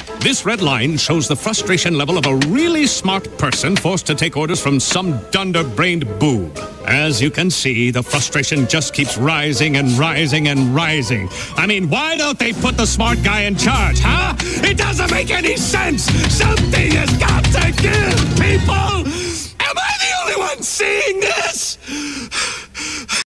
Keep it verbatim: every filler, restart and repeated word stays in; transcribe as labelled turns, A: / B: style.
A: This red line shows the frustration level of a really smart person forced to take orders from some dunder-brained boob. As you can see, the frustration just keeps rising and rising and rising. I mean, why don't they put the smart guy in charge, huh? It doesn't make any sense! Something has got